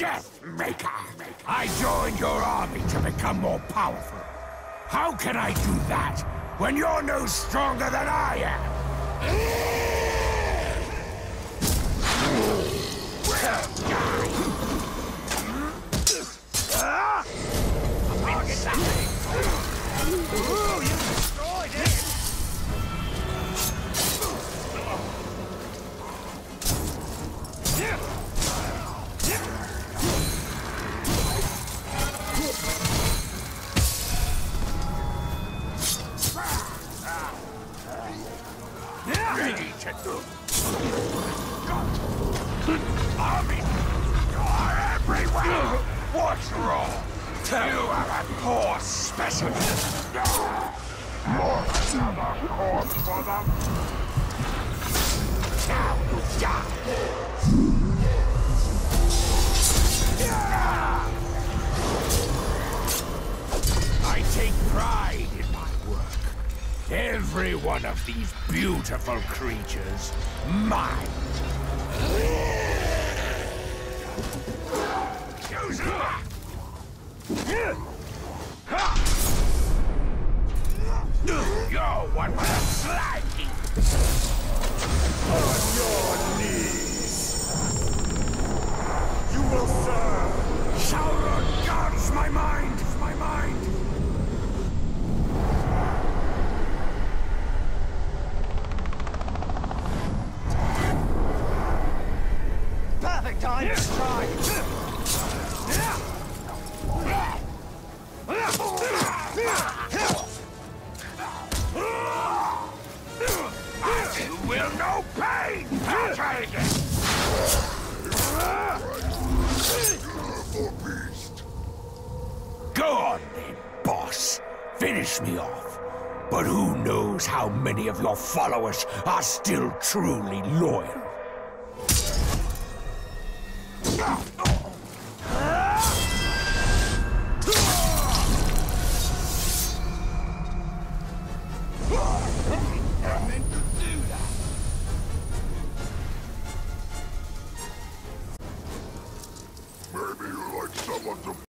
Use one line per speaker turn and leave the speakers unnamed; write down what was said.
Deathmaker! I joined your army to become more powerful. How can I do that when you're no stronger than I am?
Ooh, you destroyed it!
Ready to do. Army, you're everywhere. What's wrong? You are a poor specimen. More another corpse for them. Now you die. I take pride in my work. Every one of these beautiful creatures, mine. Use that! You're one with a slag heap.
On your knees! You will serve!
Sauron guards my mind! My mind!
Perfect time to strike!
You will know pain! I'll try again! Go on then, boss. Finish me off. But who knows how many of your followers are still truly loyal?